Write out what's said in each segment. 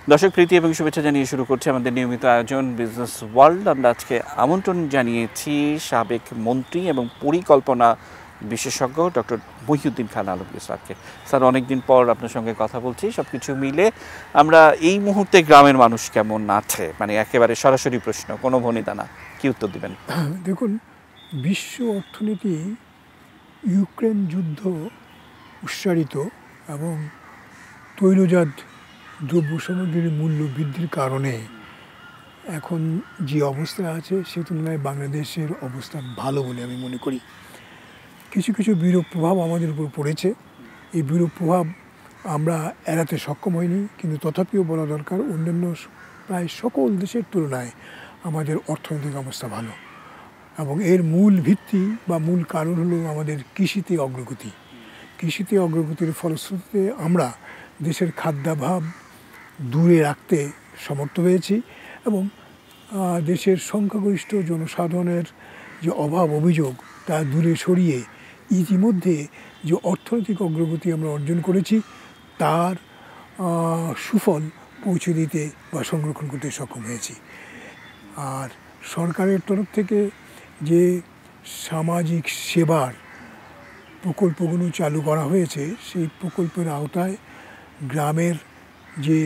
দর্শক প্রীতি এবং শুভেচ্ছা জানিয়ে শুরু করছি আমাদের নিয়মিত আয়োজন বিজনেস ওয়ার্ল্ড। আমরা আজকে আমন্ত্রণ জানিয়েছি সাবেক মন্ত্রী এবং পরিকল্পনা বিশেষজ্ঞ ডক্টর মহিউদ্দিন খান আলমগীর স্যারকে। স্যার, অনেকদিন পর আপনার সঙ্গে কথা বলছি। সব কিছু মিলে আমরা এই মুহূর্তে গ্রামের মানুষ কেমন আছে, মানে একেবারে সরাসরি প্রশ্ন, কোনো ভনিতা না, কি উত্তর দিবেন? দেখুন, বিশ্ব অর্থনীতি ইউক্রেন যুদ্ধ উৎসারিত এবং তৈলজাত দ্রব্য সামগ্রীর মূল্য বৃদ্ধির কারণে এখন যে অবস্থা আছে সে তুলনায় বাংলাদেশের অবস্থা ভালো বলে আমি মনে করি। কিছু কিছু বিরূপ প্রভাব আমাদের উপর পড়েছে। এই বিরূপ প্রভাব আমরা এড়াতে সক্ষম হইনি, কিন্তু তথাপিও বলা দরকার অন্যান্য প্রায় সকল দেশের তুলনায় আমাদের অর্থনৈতিক অবস্থা ভালো, এবং এর মূল ভিত্তি বা মূল কারণ হলো আমাদের কৃষিতে অগ্রগতি। কৃষিতে অগ্রগতির ফলশ্রুতিতে আমরা দেশের খাদ্যাভাব দূরে রাখতে সমর্থ হয়েছি এবং দেশের সংখ্যাগরিষ্ঠ জনসাধারণের যে অভাব অভিযোগ তা দূরে সরিয়ে ইতিমধ্যে যে অর্থনৈতিক অগ্রগতি আমরা অর্জন করেছি তার সুফল পৌঁছে দিতে বা সংরক্ষণ করতে সক্ষম হয়েছি। আর সরকারের তরফ থেকে যে সামাজিক সেবার প্রকল্পগুলো চালু করা হয়েছে সেই প্রকল্পের আওতায় গ্রামের যে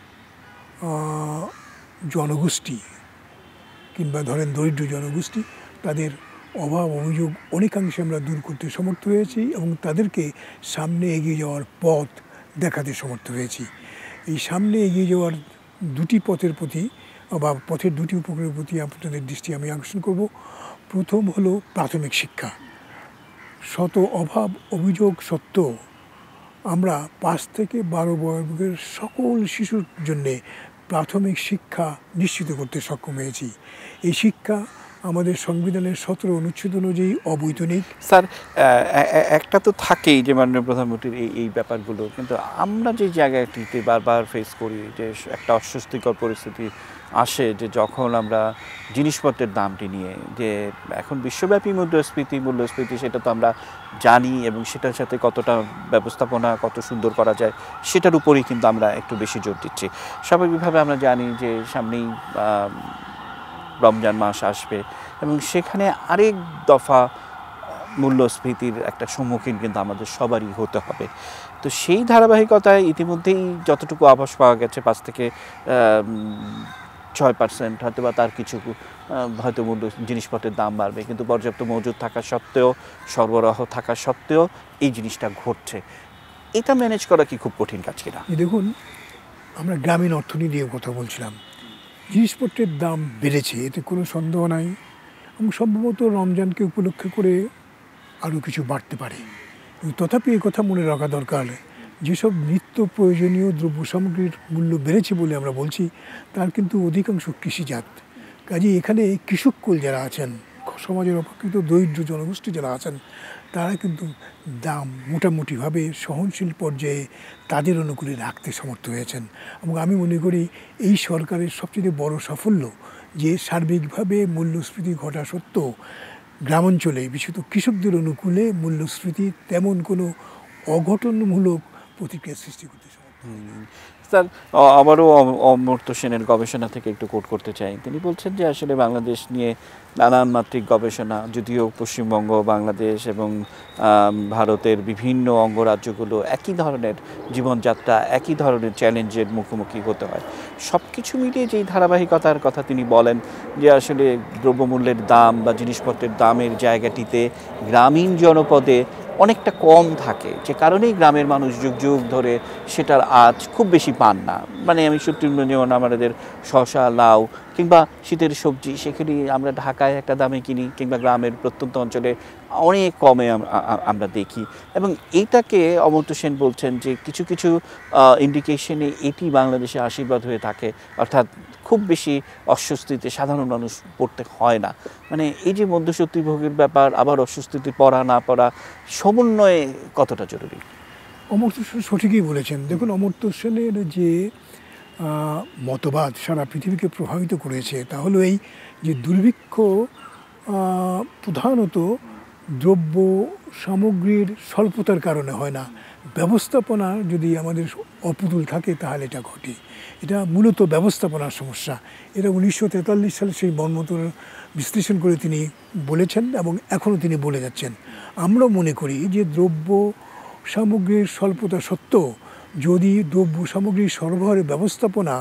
জনগোষ্ঠী কিংবা ধরেন দরিদ্র জনগোষ্ঠী তাদের অভাব অভিযোগ অনেকাংশে আমরা দূর করতে সমর্থ হয়েছি এবং তাদেরকে সামনে এগিয়ে যাওয়ার পথ দেখাতে সমর্থ হয়েছি। এই সামনে এগিয়ে যাওয়ার দুটি পথের প্রতি বা পথের দুটি উপকরণের প্রতি আপনাদের দৃষ্টি আমি আকর্ষণ করব। প্রথম হলো প্রাথমিক শিক্ষা। শত অভাব অভিযোগ সত্ত্বেও আমরা 5 থেকে 12 বছরের সকল শিশুর জন্যে প্রাথমিক শিক্ষা নিশ্চিত করতে সক্ষম হয়েছি। এই শিক্ষা আমাদের সংবিধানের 17 অনুচ্ছেদ অনুযায়ী অবৈতনিক। স্যার, একটা তো থাকেই যে মাননীয় প্রধানমন্ত্রীর এই ব্যাপারগুলো, কিন্তু আমরা যে জায়গাটিতে বারবার ফেস করি যে একটা অস্বস্তিকর পরিস্থিতি আসে যে যখন আমরা জিনিসপত্রের দামটি নিয়ে, যে এখন বিশ্বব্যাপী মূল্যস্ফীতি সেটা তো আমরা জানি এবং সেটার সাথে কতটা ব্যবস্থাপনা কত সুন্দর করা যায় সেটার উপরেই কিন্তু আমরা একটু বেশি জোর দিচ্ছি। স্বাভাবিকভাবে আমরা জানি যে সামনেই রমজান মাস আসবে এবং সেখানে আরেক দফা মূল্যস্ফীতির একটা সম্মুখীন কিন্তু আমাদের সবারই হতে হবে। তো সেই ধারাবাহিকতায় ইতিমধ্যেই যতটুকু আভাস পাওয়া গেছে 5 থেকে 6% হয়তো বা তার কিছু হয়তো জিনিসপত্রের দাম বাড়বে, কিন্তু পর্যাপ্ত মজুদ থাকা সত্ত্বেও, সরবরাহ থাকা সত্ত্বেও এই জিনিসটা ঘটছে। এটা ম্যানেজ করা কি খুব কঠিন কাজ কিনা? দেখুন, আমরা গ্রামীণ অর্থনীতি নিয়ে কথা বলছিলাম। জিনিসপত্রের দাম বেড়েছে, এতে কোনো সন্দেহ নাই, এবং সম্ভবত রমজানকে উপলক্ষ করে আরও কিছু বাড়তে পারে। তথাপি এই কথা মনে রাখা দরকার, যেসব নিত্য প্রয়োজনীয় দ্রব্য সামগ্রীর মূল্য বেড়েছে বলে আমরা বলছি তার কিন্তু অধিকাংশ কৃষিজাত। কাজেই এখানে কৃষককুল যারা আছেন, সমাজের অপেক্ষিত দরিদ্র জনগোষ্ঠী যারা আছেন, তারা কিন্তু দাম মোটামুটিভাবে সহনশীল পর্যায়ে তাদের অনুকূলে রাখতে সমর্থ হয়েছেন। এবং আমি মনে করি এই সরকারের সবচেয়ে বড় সাফল্য যে সার্বিকভাবে মূল্যস্ফীতি ঘটা সত্ত্বেও গ্রামাঞ্চলে বিশেষত কৃষকদের অনুকূলে মূল্যস্ফীতি তেমন কোনো অঘটনমূলক প্রতিক্রিয়া সৃষ্টি করতে সমর্থ। স্যার, আবারও অমর্ত্য সেনের গবেষণা থেকে একটু কোট করতে চাই। তিনি বলছেন যে আসলে বাংলাদেশ নিয়ে নানান মাত্রিক গবেষণা, যদিও পশ্চিমবঙ্গ, বাংলাদেশ এবং ভারতের বিভিন্ন অঙ্গরাজ্যগুলো একই ধরনের জীবনযাত্রা, একই ধরনের চ্যালেঞ্জের মুখোমুখি হতে হয়, সব কিছু মিলিয়ে যেই ধারাবাহিকতার কথা তিনি বলেন যে আসলে দ্রব্যমূল্যের দাম বা জিনিসপত্রের দামের জায়গাটিতে গ্রামীণ জনপদে অনেকটা কম থাকে, যে কারণেই গ্রামের মানুষ যুগ যুগ ধরে সেটার আজ খুব বেশি পান না। মানে আমি সত্যি, যেমন আমাদের শসা, লাউ কিংবা শীতের সবজি, সেখানে আমরা ঢাকায় একটা দামে কিনি কিংবা গ্রামের প্রত্যন্ত অঞ্চলে অনেক কমে আমরা দেখি। এবং এইটাকে অমর্ত্য সেন বলছেন যে কিছু কিছু ইন্ডিকেশনে এটি বাংলাদেশে আশীর্বাদ হয়ে থাকে, অর্থাৎ খুব বেশি অস্বস্তিতে সাধারণ মানুষ পড়তে হয় না। মানে এই যে মধ্যস্বত্বভোগের ব্যাপার, আবার অস্বস্তিতে পড়া না পড়া, সমন্বয়ে কতটা জরুরি? অমর্ত্য সেন সঠিকই বলেছেন। দেখুন, অমর্ত্য সেনের যে মতবাদ সারা পৃথিবীকে প্রভাবিত করেছে তা হলো এই যে দুর্ভিক্ষ প্রধানত দ্রব্য সামগ্রীর স্বল্পতার কারণে হয় না, ব্যবস্থাপনা যদি আমাদের অপুতুল থাকে তাহলে এটা ঘটে। এটা মূলত ব্যবস্থাপনার সমস্যা। এটা 1943 সালে সেই মর্মন্তর বিশ্লেষণ করে তিনি বলেছেন এবং এখনও তিনি বলে যাচ্ছেন। আমরা মনে করি যে দ্রব্য সামগ্রীর স্বল্পতা সত্ত্বেও যদি দ্রব্য সামগ্রীর সরবরাহের ব্যবস্থাপনা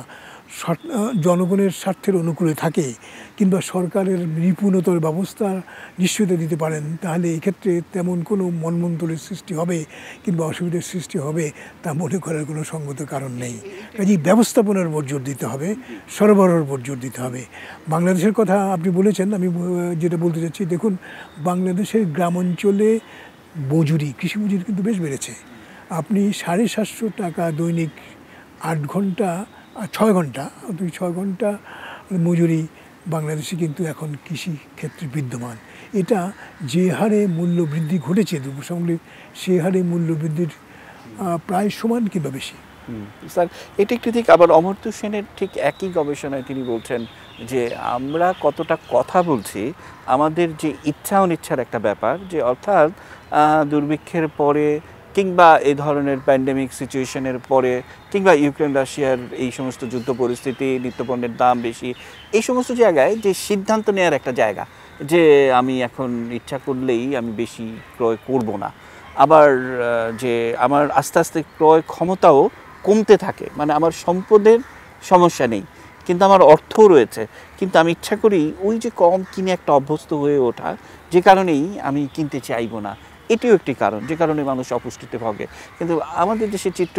জনগণের স্বার্থের অনুকূলে থাকে কিংবা সরকারের নিপুণতর ব্যবস্থা নিশ্চয়তা দিতে পারেন, তাহলে এক্ষেত্রে তেমন কোনো মনমন্তরের সৃষ্টি হবে কিংবা অসুবিধার সৃষ্টি হবে তা মনে করার কোনো সঙ্গত কারণ নেই। কাজেই ব্যবস্থাপনার উপর জোর দিতে হবে, সরবরাহের উপর জোর দিতে হবে। বাংলাদেশের কথা আপনি বলেছেন, আমি যেটা বলতে চাচ্ছি, দেখুন বাংলাদেশের গ্রামাঞ্চলে মজুরি, কৃষি মজুরি কিন্তু বেশ বেড়েছে। আপনি 750 টাকা দৈনিক 8 ঘন্টা 6 ঘন্টা 6 ঘন্টা মজুরি বাংলাদেশে কিন্তু এখন কৃষি ক্ষেত্রে বিদ্যমান। এটা যে হারে মূল্য বৃদ্ধি ঘটেছে দ্রব্য সামগ্রীর, সে হারে মূল্য বৃদ্ধির প্রায় সমান কিংবা বেশি। স্যার, এটা একটু ঠিক আবার অমর্ত্য সেনের ঠিক একই গবেষণায় তিনি বলছেন যে আমরা কতটা কথা বলছি, আমাদের যে ইচ্ছা অনিচ্ছার একটা ব্যাপার, যে অর্থাৎ দুর্ভিক্ষের পরে কিংবা এই ধরনের প্যান্ডেমিক সিচুয়েশনের পরে কিংবা ইউক্রেন রাশিয়ার এই সমস্ত যুদ্ধ পরিস্থিতি, নিত্যপণ্যের দাম বেশি, এই সমস্ত জায়গায় যে সিদ্ধান্ত নেওয়ার একটা জায়গা, যে আমি এখন ইচ্ছা করলেই আমি বেশি ক্রয় করব না, আবার যে আমার আস্তে আস্তে ক্রয় ক্ষমতাও কমতে থাকে, মানে আমার সম্পদের সমস্যা নেই কিন্তু আমার অর্থও রয়েছে, কিন্তু আমি ইচ্ছা করি ওই যে কম কিনে একটা অভ্যস্ত হয়ে ওঠা, যে কারণেই আমি কিনতে চাইবো না, এটিও একটি কারণ যে কারণে মানুষ অপুষ্টিতে ভোগে। কিন্তু আমাদের দেশের চিত্র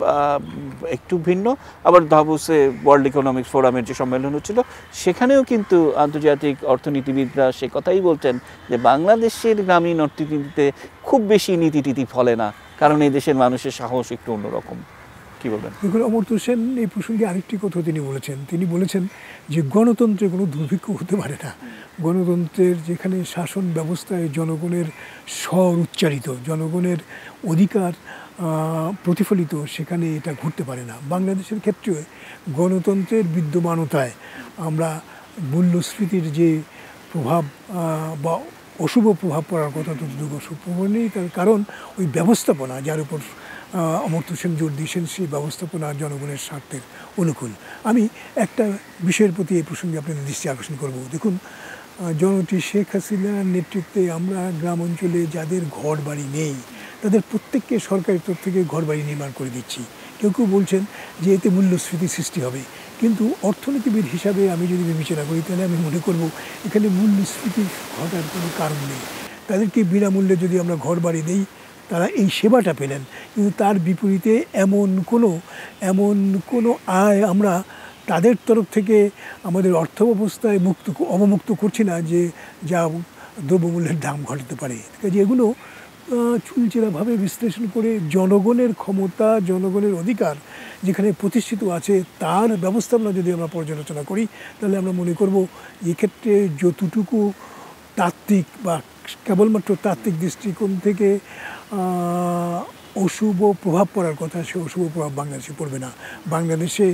একটু ভিন্ন। আবার দাভোসে ওয়ার্ল্ড ইকোনমিক ফোরামের যে সম্মেলন হচ্ছিল, সেখানেও কিন্তু আন্তর্জাতিক অর্থনীতিবিদরা সে কথাই বলছেন যে বাংলাদেশের গ্রামীণ অর্থনীতিতে খুব বেশি নীতি ফলে না, কারণ এই দেশের মানুষের সাহস একটু অন্যরকম। কি বলবেন? দেখুন, অমর্ত্য সেন এই প্রসঙ্গে আরেকটি কথা তিনি বলেছেন যে গণতন্ত্রে কোনো দুর্ভিক্ষ হতে পারে না। গণতন্ত্রের যেখানে শাসন ব্যবস্থায় জনগণের স্বর উচ্চারিত, জনগণের অধিকার প্রতিফলিত, সেখানে এটা ঘটতে পারে না। বাংলাদেশের ক্ষেত্রে গণতন্ত্রের বিদ্যমানতায় আমরা মূল্যস্ফীতির যে প্রভাব বা অশুভ প্রভাব পড়ার কথা, ততটুকু অশুভ প্রভাব নেই। তার কারণ ওই ব্যবস্থাপনা যার উপর অমর্ত্য সেন জোর দিয়েছেন, সেই ব্যবস্থাপনা জনগণের স্বার্থের অনুকূল। আমি একটা বিষয়ের প্রতি এই প্রসঙ্গে আপনাদের দৃষ্টি আকর্ষণ করব। দেখুন, জননেত্রী শেখ হাসিনার নেতৃত্বে আমরা গ্রাম অঞ্চলে যাদের ঘর বাড়ি নেই তাদের প্রত্যেককে সরকারের তরফ থেকে ঘর বাড়ি নির্মাণ করে দিচ্ছি। কেউ কেউ বলছেন যে এতে মূল্যস্ফীতি সৃষ্টি হবে, কিন্তু অর্থনীতিবিদ হিসাবে আমি যদি বিবেচনা করি তাহলে আমি মনে করব এখানে মূল্যস্ফীতি ঘটার কোনো কারণ নেই। তাদেরকে বিনামূল্যে যদি আমরা ঘর বাড়ি দিই, তারা এই সেবাটা পেলেন, কিন্তু তার বিপরীতে এমন কোনো আয় আমরা তাদের তরফ থেকে আমাদের অর্থ ব্যবস্থায় অবমুক্ত করছি না, যে যা দ্রব্যমূল্যের দাম ঘটাতে পারে। কাজে এগুলো চুলচেরাভাবে বিশ্লেষণ করে জনগণের ক্ষমতা, জনগণের অধিকার যেখানে প্রতিষ্ঠিত আছে তার ব্যবস্থাপনা যদি আমরা পর্যালোচনা করি, তাহলে আমরা মনে করব এক্ষেত্রে যতটুকু তাত্ত্বিক বা কেবলমাত্র তাত্ত্বিক দৃষ্টিকোণ থেকে অশুভ প্রভাব পড়ার কথা, সে অশুভ প্রভাব বাংলাদেশে পড়বে না। বাংলাদেশে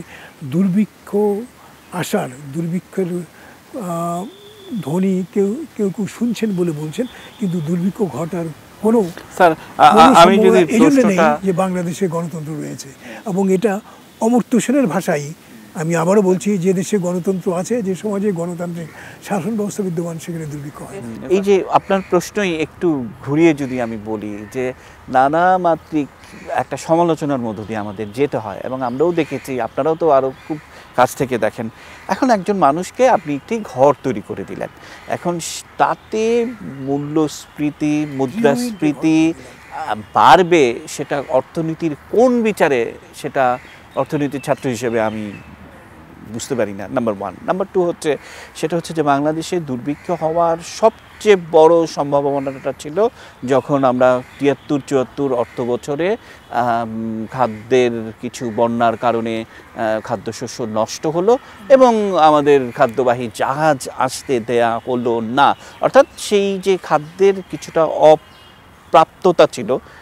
দুর্ভিক্ষের ধ্বনি কেউ কেউ শুনছেন বলে বলছেন, কিন্তু দুর্ভিক্ষ ঘটার কোনো আমি যদি এই জন্য নেই যে বাংলাদেশে গণতন্ত্র রয়েছে। এবং এটা অমর্ত্য সেনের ভাষায় আমি আবারও বলছি, যে দেশে গণতন্ত্র আছে, যে সমাজে গণতান্ত্রিক শাসন ব্যবস্থা বিদ্যমান, সেখানে দুর্ভিক্ষ হয় না। এই যে আপনার প্রশ্নই একটু ঘুরিয়ে যদি আমি বলি, যে নানা মাত্রিক একটা সমালোচনার মধ্য দিয়ে আমাদের যেতে হয়, এবং আমরাও দেখেছি, আপনারাও তো আরও খুব কাছ থেকে দেখেন। এখন একজন মানুষকে আপনি একটি ঘর তৈরি করে দিলেন, এখন তাতে মূল্যস্ফীতি, মুদ্রাস্ফীতি বাড়বে, সেটা অর্থনীতির কোন বিচারে, সেটা অর্থনীতির ছাত্র হিসেবে আমি বুঝতে পারি না, নাম্বার ওয়ান। নাম্বার টু হচ্ছে, সেটা হচ্ছে যে বাংলাদেশে দুর্ভিক্ষ হওয়ার সবচেয়ে বড় সম্ভাবনাটা ছিল যখন আমরা 73-74 অর্থ বছরে খাদ্যের কিছু বন্যার কারণে খাদ্যশস্য নষ্ট হলো এবং আমাদের খাদ্যবাহী জাহাজ আসতে দেয়া হলো না। অর্থাৎ সেই যে খাদ্যের কিছুটা অপ্রাপ্ততা ছিল,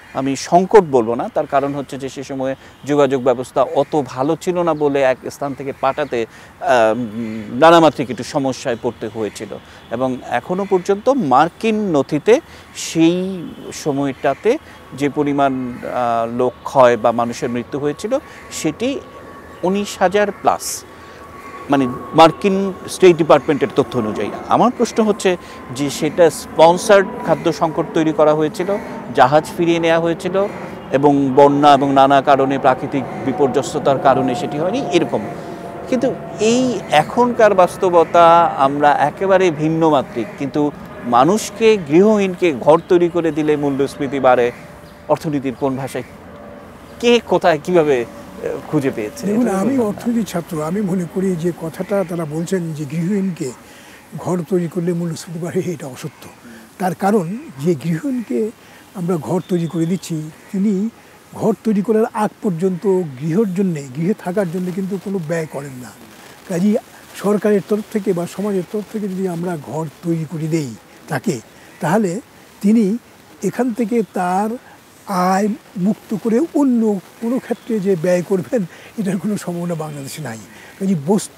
আমি সংকট বলবো না, তার কারণ হচ্ছে যে সে সময়ে যোগাযোগ ব্যবস্থা অত ভালো ছিল না বলে এক স্থান থেকে পাঠাতে নানামাত্রিক একটু সমস্যায় পড়তে হয়েছিল। এবং এখনও পর্যন্ত মার্কিন নথিতে সেই সময়টাতে যে পরিমাণ লোক ক্ষয় বা মানুষের মৃত্যু হয়েছিল সেটি 19,000 প্লাস, মানে মার্কিন স্টেট ডিপার্টমেন্টের তথ্য অনুযায়ী। আমার প্রশ্ন হচ্ছে যে সেটা স্পন্সার্ড খাদ্য সংকট তৈরি করা হয়েছিল, জাহাজ ফিরিয়ে নেওয়া হয়েছিল এবং বন্যা এবং নানা কারণে প্রাকৃতিক বিপর্যস্ততার কারণে সেটি হয়নি এরকম। কিন্তু এই এখনকার বাস্তবতা আমরা একেবারে ভিন্ন মাত্রিক, কিন্তু মানুষকে গৃহহীনকে ঘর তৈরি করে দিলে মূল্যস্ফীতি বাড়ে, অর্থনীতির কোন ভাষায় কে কোথায় কিভাবে খুঁজে পেয়েছে? দেখুন, আমি অর্থনীতির ছাত্র, আমি মনে করি যে কথাটা তারা বলছেন যে গৃহহীনকে ঘর তৈরি করলে মূল্যস্ফীতি বাড়ে, এটা অসত্য। তার কারণ যে গৃহহীনকে আমরা ঘর তৈরি করে দিচ্ছি, তিনি ঘর তৈরি করার আগ পর্যন্ত গৃহে থাকার জন্য কিন্তু কোনো ব্যয় করেন না। কাজেই সরকারের তরফ থেকে বা সমাজের তরফ থেকে যদি আমরা ঘর তৈরি করে দেই তাকে, তাহলে তিনি এখান থেকে তার আয় মুক্ত করে অন্য কোনো ক্ষেত্রে যে ব্যয় করবেন, এটার কোনো সম্ভাবনা বাংলাদেশে নাই। কাজে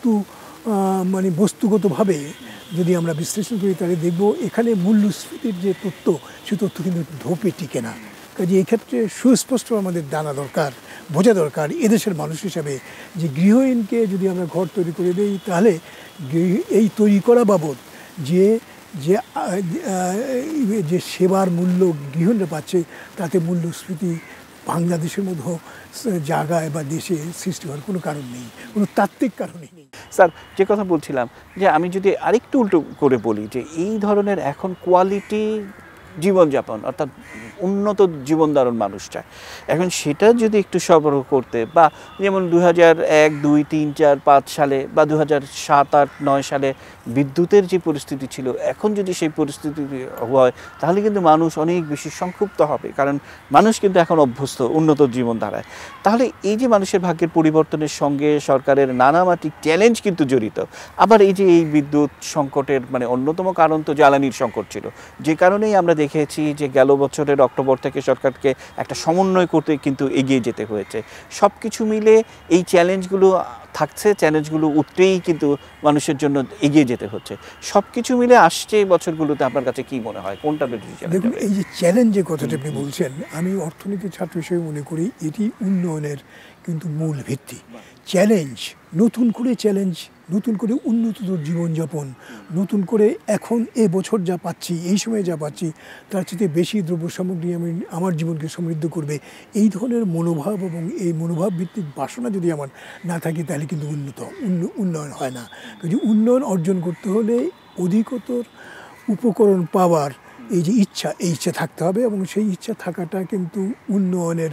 বস্তুগতভাবে যদি আমরা বিশ্লেষণ করি তাহলে দেখব এখানে মূল্যস্ফীতির যে তথ্য, সে তথ্য কিন্তু ধোপে টিকে না। কাজে এক্ষেত্রে সুস্পষ্ট আমাদের জানা দরকার, বোঝা দরকার এদেশের মানুষ হিসাবে যে গৃহহীনকে যদি আমরা ঘর তৈরি করে দিই, তাহলে এই তৈরি করা বাবদ যে যে যে সেবার মূল্য গৃহহীনরা পাচ্ছে, তাতে মূল্যস্ফীতি বাংলাদেশের মতো জায়গায় বা দেশে সৃষ্টি হওয়ার কোনো কারণ নেই, কোনো তাত্ত্বিক কারণই নেই। স্যার, যে কথা বলছিলাম যে আমি যদি আরেকটু উল্টো করে বলি যে এই ধরনের এখন কোয়ালিটি জীবনযাপন অর্থাৎ উন্নত জীবনধারণ মানুষ চায়, এখন সেটা যদি একটু সরবরাহ করতে, বা যেমন 2001, 2, 3, 4, 5 সালে বা 2007, 8, 9 সালে বিদ্যুতের যে পরিস্থিতি ছিল, এখন যদি সেই পরিস্থিতি হয় তাহলে কিন্তু মানুষ অনেক বেশি সংক্ষুব্ধ হবে, কারণ মানুষ কিন্তু এখন অভ্যস্ত উন্নত জীবনধারায়। তাহলে এই যে মানুষের ভাগ্যের পরিবর্তনের সঙ্গে সরকারের নানামাত্রিক চ্যালেঞ্জ কিন্তু জড়িত। আবার এই যে এই বিদ্যুৎ সংকটের মানে অন্যতম কারণ তো জ্বালানির সংকট ছিল, যে কারণেই আমরা দেখেছি যে গেল বছরের অক্টোবর থেকে সরকারকে একটা সমন্বয় করতে কিন্তু এগিয়ে যেতে হয়েছে। সব কিছু মিলে এই চ্যালেঞ্জগুলো থাকছে, চ্যালেঞ্জগুলো উঠতেই কিন্তু মানুষের জন্য এগিয়ে যেতে হচ্ছে। সব কিছু মিলে আসছে এই বছরগুলোতে আপনার কাছে কি মনে হয়, কোনটা বেশি? দেখুন, এই যে চ্যালেঞ্জের কথাটা আপনি বলছেন, আমি অর্থনীতির ছাত্র হিসেবে মনে করি এটি উন্নয়নের কিন্তু মূল ভিত্তি। চ্যালেঞ্জ, নতুন করে চ্যালেঞ্জ, নতুন করে উন্নততর জীবনযাপন, নতুন করে এখন বছর যা পাচ্ছি, এই সময়ে যা পাচ্ছি, তার চেয়ে বেশি দ্রব্য সামগ্রী আমি আমার জীবনকে সমৃদ্ধ করবে, এই ধরনের মনোভাব এবং এই মনোভাব ভিত্তিক বাসনা যদি আমার না থাকে, তাহলে কিন্তু উন্নয়ন হয় না। কাজে উন্নয়ন অর্জন করতে হলে অধিকতর উপকরণ পাওয়ার এই যে ইচ্ছা, এই ইচ্ছা থাকতে হবে, এবং সেই ইচ্ছা থাকাটা কিন্তু উন্নয়নের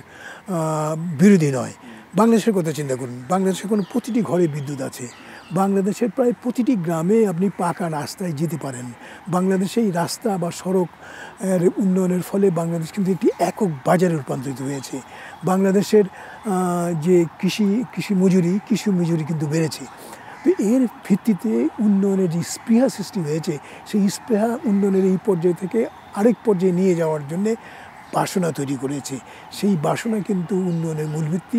বিরোধী নয়। বাংলাদেশের কথা চিন্তা করুন, বাংলাদেশের কোনো প্রতিটি ঘরে বিদ্যুৎ আছে, বাংলাদেশের প্রায় প্রতিটি গ্রামে আপনি পাকা রাস্তায় যেতে পারেন। বাংলাদেশে এই রাস্তা বা সড়ক উন্নয়নের ফলে বাংলাদেশ কিন্তু একটি একক বাজারে রূপান্তরিত হয়েছে। বাংলাদেশের যে কৃষি মজুরি কিন্তু বেড়েছে। তো এর ভিত্তিতে উন্নয়নের যে স্পৃহা সৃষ্টি হয়েছে, সেই স্পৃহা উন্নয়নের এই পর্যায় থেকে আরেক পর্যায়ে নিয়ে যাওয়ার জন্যে বাসনা তৈরি করেছে। সেই বাসনা কিন্তু উন্নয়নের মূল ভিত্তি,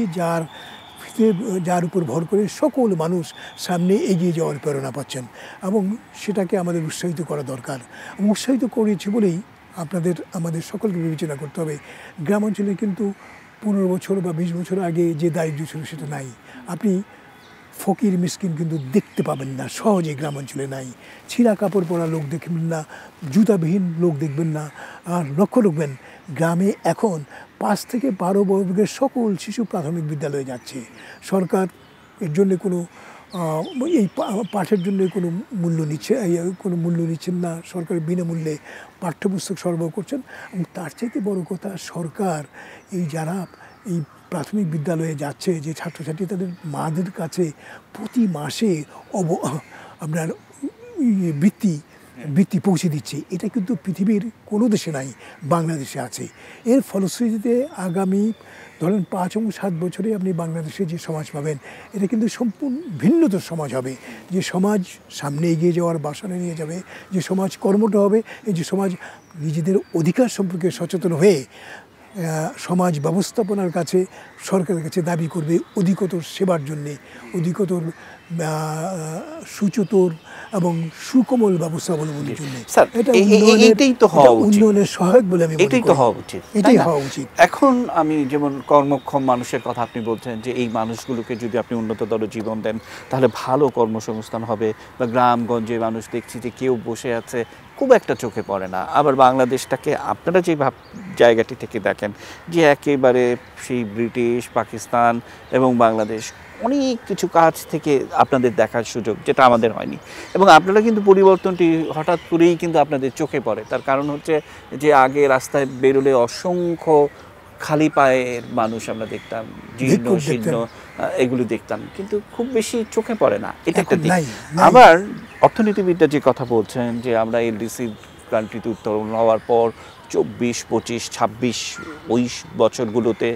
যার উপর ভর করে সকল মানুষ সামনে এগিয়ে যাওয়ার প্রেরণা পাচ্ছেন, এবং সেটাকে আমাদের উৎসাহিত করা দরকার। উৎসাহিত করেছি বলেই আমাদের সকলকে বিবেচনা করতে হবে। গ্রামাঞ্চলে কিন্তু 15 বছর বা 20 বছর আগে যে দারিদ্র্য ছিল সেটা নাই। আপনি ফকির মিসকিন কিন্তু দেখতে পাবেন না, সহজে গ্রামাঞ্চলে নাই। ছিঁড়া কাপড় পরা লোক দেখবেন না, জুতাবিহীন লোক দেখবেন না। আর লক্ষ্য রাখবেন, গ্রামে এখন 5 থেকে 12 বর্গের সকল শিশু প্রাথমিক বিদ্যালয়ে যাচ্ছে। সরকার এর জন্য কোনো এই পাঠের জন্য কোনো মূল্য নিচ্ছেন না। সরকার বিনামূল্যে পাঠ্যপুস্তক সরবরাহ করছেন। এবং তার চাইতে বড় কথা, সরকার যারা এই প্রাথমিক বিদ্যালয়ে যাচ্ছে যে ছাত্রছাত্রী, তাদের মাদের কাছে প্রতি মাসে আপনার বৃত্তি পৌঁছে দিচ্ছে। এটা কিন্তু পৃথিবীর কোনো দেশে নাই, বাংলাদেশে আছে। এর ফলশ্রুতিতে আগামী ধরেন 5 এবং 7 বছরে আপনি বাংলাদেশে যে সমাজ পাবেন, এটা কিন্তু সম্পূর্ণ ভিন্নতর সমাজ হবে। যে সমাজ সামনে এগিয়ে যাওয়ার বাসনা নিয়ে যাবে, যে সমাজ কর্মঠ হবে, এই যে সমাজ নিজেদের অধিকার সম্পর্কে সচেতন হয়ে সমাজ ব্যবস্থাপনার কাছে সরকারের কাছে দাবি করবে অধিকতর সেবার জন্যে, অধিকতর সুচতুর এবং সুকোমল ব্যবস্থা অবলম্বনের জন্য। এটা উন্নয়নের সহায়ক বলে আমি মনে করি। এটাই হওয়া উচিত। এখন আমি যেমন কর্মক্ষম মানুষের কথা আপনি বলছেন যে এই মানুষগুলোকে যদি আপনি উন্নততর জীবন দেন তাহলে ভালো কর্মসংস্থান হবে, বা গ্রামগঞ্জে মানুষ দেখছি যে কেউ বসে আছে খুব একটা চোখে পড়ে না। আবার বাংলাদেশটাকে আপনারা যে জায়গাটি থেকে দেখেন যে একেবারে সেই ব্রিটিশ, পাকিস্তান এবং বাংলাদেশ অনেক কিছু কাজ থেকে আপনাদের দেখার সুযোগ, যেটা আমাদের হয়নি। এবং আপনারা কিন্তু পরিবর্তনটি হঠাৎ করেই কিন্তু আপনাদের চোখে পড়ে। তার কারণ হচ্ছে যে আগে রাস্তায় বেরোলে অসংখ্য খালি পায়ের মানুষ আমরা দেখতাম, জীর্ণ শীর্ণ এগুলো দেখতাম, কিন্তু খুব বেশি চোখে পড়ে না। এটা একটা দিক। আবার অর্থনীতিবিদরা যে কথা বলছেন যে আমরা এলডিসি কান্ট্রিতে উত্তরণ হওয়ার পর 24, 25, 26 ওই বছরগুলোতে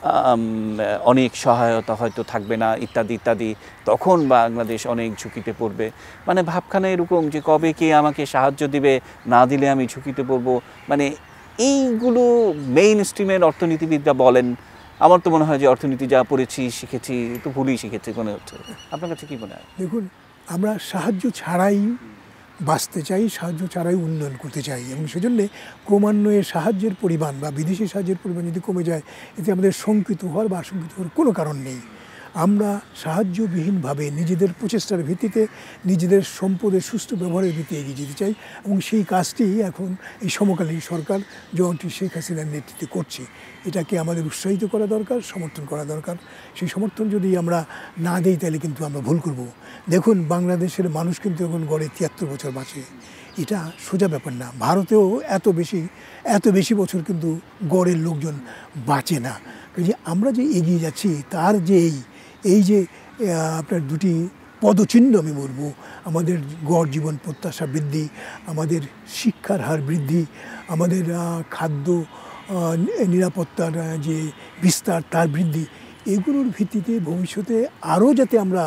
অনেক সহায়তা হয়তো থাকবে না, ইত্যাদি ইত্যাদি, তখন বাংলাদেশ অনেক ঝুঁকিতে পড়বে। মানে ভাবখানা এরকম যে কবে কে আমাকে সাহায্য দিবে, না দিলে আমি ঝুঁকিতে পড়বো। মানে এইগুলো মেইন স্ট্রিমের অর্থনীতিবিদরা বলেন। আমার তো মনে হয় যে অর্থনীতি যা পড়েছি শিখেছি তো ভুলই শিখেছি মনে হচ্ছে। আপনার কাছে কি মনে হয়? দেখুন, আমরা সাহায্য ছাড়াই বাঁচতে চাই, সাহায্য ছাড়াই উন্নয়ন করতে চাই, এবং সেজন্যে ক্রমান্বয়ে সাহায্যের পরিমাণ বা বিদেশি সাহায্যের পরিমাণ যদি কমে যায়, এতে আমাদের শঙ্কিত হওয়ার বা আশঙ্কিত হওয়ার কোনো কারণ নেই। আমরা সাহায্যবিহীনভাবে নিজেদের প্রচেষ্টার ভিত্তিতে নিজেদের সম্পদের সুষ্ঠু ব্যবহারের ভিত্তিতে এগিয়ে যেতে চাই, এবং সেই কাজটি এখন এই সমকালীন সরকার জননেত্রী শেখ হাসিনার নেতৃত্বে করছে। এটাকে আমাদের উৎসাহিত করা দরকার, সমর্থন করা দরকার। সেই সমর্থন যদি আমরা না দিই তাহলে কিন্তু আমরা ভুল করব। দেখুন, বাংলাদেশের মানুষ কিন্তু এখন গড়ে 73 বছর বাঁচে। এটা সোজা ব্যাপার না। ভারতেও এত বেশি বছর কিন্তু গড়ের লোকজন বাঁচে না। যে আমরা যে এগিয়ে যাচ্ছি তার যে এই যে আপনার দুটি পদচিহ্ন আমি বলবো, আমাদের গড় জীবন প্রত্যাশা বৃদ্ধি, আমাদের শিক্ষার হার বৃদ্ধি, আমাদের খাদ্য নিরাপত্তার যে বিস্তার তার বৃদ্ধি, এগুলোর ভিত্তিতে ভবিষ্যতে আরও যাতে আমরা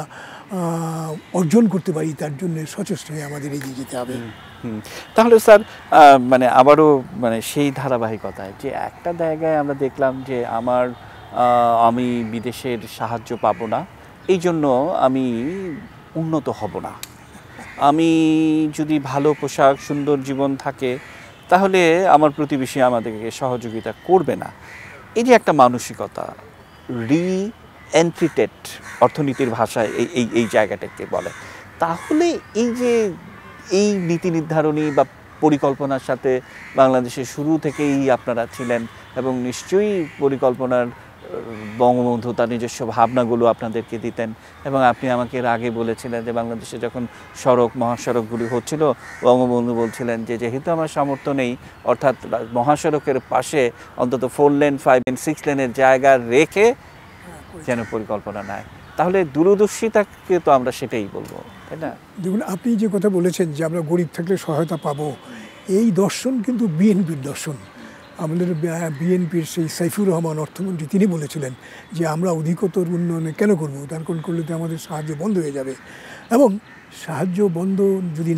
অর্জন করতে পারি তার জন্য সচেষ্ট হয়ে আমাদের এগিয়ে যেতে হবে। তাহলে স্যার মানে আবারও মানে সেই ধারাবাহিকতায় যে একটা জায়গায় আমরা দেখলাম যে আমি বিদেশের সাহায্য পাবো না, এই জন্য আমি উন্নত হব না। আমি যদি ভালো পোশাক, সুন্দর জীবন থাকে তাহলে আমার প্রতিবেশী আমাদেরকে সহযোগিতা করবে না। এই যে একটা মানসিকতা, রিএন্ট্রিটেড অর্থনীতির ভাষায় এই জায়গাটাকে বলে। তাহলে এই নীতি নির্ধারণী বা পরিকল্পনার সাথে বাংলাদেশের শুরু থেকেই আপনারা ছিলেন, এবং নিশ্চয়ই পরিকল্পনার বঙ্গবন্ধু তার নিজস্ব ভাবনাগুলো আপনাদেরকে দিতেন। এবং আপনি আমাকে এর আগে বলেছিলেন যে বাংলাদেশে যখন মহাসড়কগুলি হচ্ছিল, বঙ্গবন্ধু বলছিলেন যে যেহেতু আমার সামর্থ্য নেই, অর্থাৎ মহাসড়কের পাশে অন্তত 4 লেন, 5 লেন, 6 লেনের জায়গা রেখে যেন পরিকল্পনা নেয়। তাহলে দূরদর্শিতাকে তো আমরা সেটাই বলবো, তাই না? দেখুন, আপনি যে কথা বলেছেন যে আমরা গরিব থাকলে সহায়তা পাবো, এই দর্শন কিন্তু বিএনপির দর্শন। আমাদের বিএনপির সেই সাইফুর রহমান অর্থমন্ত্রী তিনি বলেছিলেন যে আমরা অধিকতর উন্নয়নে কেন করবো, তার কোন করলে তো আমাদের সাহায্য বন্ধ হয়ে যাবে। এবং সাহায্য বন্ধ যদি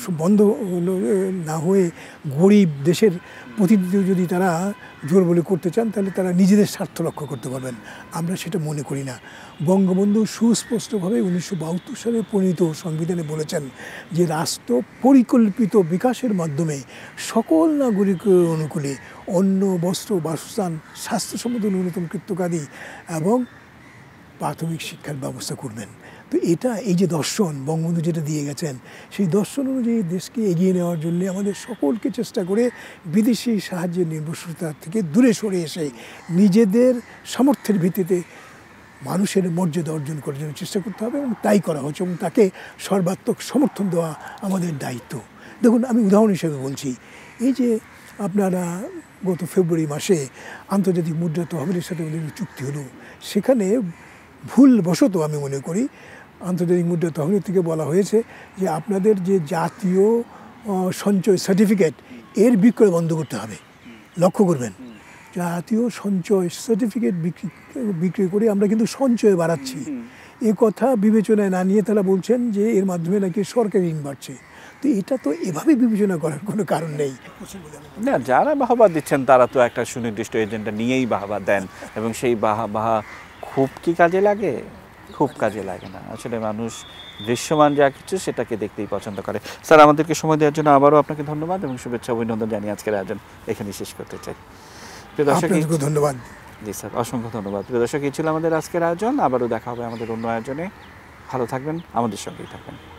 না হয়ে গরিব দেশের প্রতিনিধি যদি তারা জোর বলে করতে চান তাহলে তারা নিজেদের স্বার্থ রক্ষা করতে পারবেন। আমরা সেটা মনে করি না। বঙ্গবন্ধু সুস্পষ্টভাবে 1972 সালে প্রণীত সংবিধানে বলেছেন যে রাষ্ট্র পরিকল্পিত বিকাশের মাধ্যমে সকল নাগরিকের অনুকূলে অন্ন, বস্ত্র, বাসস্থান, স্বাস্থ্যসম্মত ন্যূনতম কৃত্যকাদি এবং প্রাথমিক শিক্ষার ব্যবস্থা করবেন। তো এই যে দর্শন বঙ্গবন্ধু যেটা দিয়ে গেছেন, সেই দর্শন অনুযায়ী দেশকে এগিয়ে নেওয়ার জন্য আমাদের সকলকে চেষ্টা করে বিদেশি সাহায্যের নির্ভরশীলতা থেকে দূরে সরে এসে নিজেদের সামর্থ্যের ভিত্তিতে মানুষের মর্যাদা অর্জন করার জন্য চেষ্টা করতে হবে, এবং তাই করা হচ্ছে, এবং তাকে সর্বাত্মক সমর্থন দেওয়া আমাদের দায়িত্ব। দেখুন, আমি উদাহরণ হিসেবে বলছি, এই যে আপনারা গত ফেব্রুয়ারি মাসে আন্তর্জাতিক মুদ্রা তহবিলের সাথে আমাদের চুক্তি হলো, সেখানে ভুলবশত আমি মনে করি আন্তর্জাতিক মুদ্রা তহবিল থেকে বলা হয়েছে যে আপনাদের যে জাতীয় সঞ্চয় সার্টিফিকেট এর বিক্রয় বন্ধ করতে হবে। লক্ষ্য করবেন, জাতীয় সঞ্চয় সার্টিফিকেট বিক্রি করে আমরা কিন্তু সঞ্চয় বাড়াচ্ছি, এ কথা বিবেচনায় না নিয়ে তারা বলছেন যে এর মাধ্যমে নাকি সরকারি ঋণ বাড়ছে। তো এটা তো এভাবে বিবেচনা করার কোনো কারণ নেই। না, যারা বাহবা দিচ্ছেন তারা তো একটা সুনির্দিষ্ট এজেন্ডা নিয়েই বাহবা দেন, এবং সেই বাহবা খুব কি কাজে লাগে? খুব কাজে লাগে না। আসলে মানুষ দৃশ্যমান যা কিছু সেটাকে দেখতেই পছন্দ করে। স্যার, আমাদেরকে সময় দেওয়ার জন্য আবারও আপনাকে ধন্যবাদ এবং শুভেচ্ছা অভিনন্দন জানিয়ে আজকের আয়োজন এখানেই শেষ করতে চাই। প্রিয় দর্শক, আপনাদেরকে ধন্যবাদ। জি স্যার, অসংখ্য ধন্যবাদ। প্রিয় দর্শক, এই ছিল আমাদের আজকের আয়োজন। আবারও দেখা হবে আমাদের অন্য আয়োজনে। ভালো থাকবেন, আমাদের সঙ্গেই থাকবেন।